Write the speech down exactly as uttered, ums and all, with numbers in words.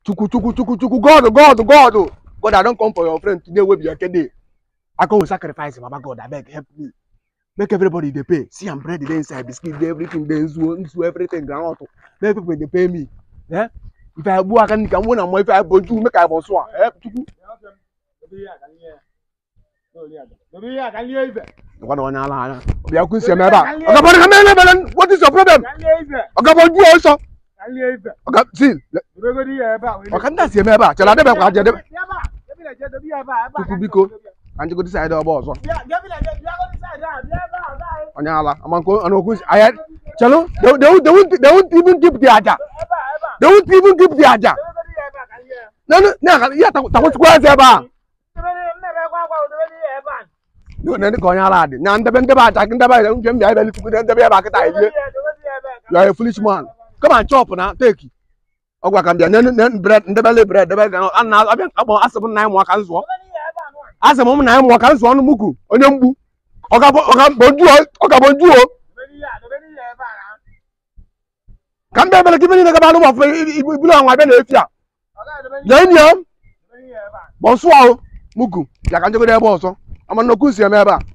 Chuku, chuku, chuku, chuku, God, God, God. God, I don't come for your friend today. Will be your day. I come with sacrifice, Mama God. I beg, help me. Make everybody they pay. See, I'm bread they inside, biscuit, they everything, they do everything. Ground. Make people they pay me. Yeah. If I work, I can come one and more. If I go to make I was one. Help chuku. What one ala? We are going to see me about. What is your problem? Okay, but you also. Okay, see. Okay, that's your member. Tell them about the Biko. And you go decide our boss. Anyala, I'm going to I had. Chalo, they won't, they won't, they won't even give the aja. They won't even give the aja. No, no, no. Yeah, that was quite ever. No, no, no, no. Now, the bend about I can buy them. Jim, I believe the back. You are a foolish man. Come on, chop now, take it. Oh, what can be then bread and the belly bread, the bag, and now I've been about us upon nine more cans. As a moment, nine more cans on Muku, on Yambu. Okabonju, Okabonju. Come back and give me the bottom of it belong. I believe ya. Then you, Bonsoir, Muku, Yakanjo, also. I'm on no good, Yamaba.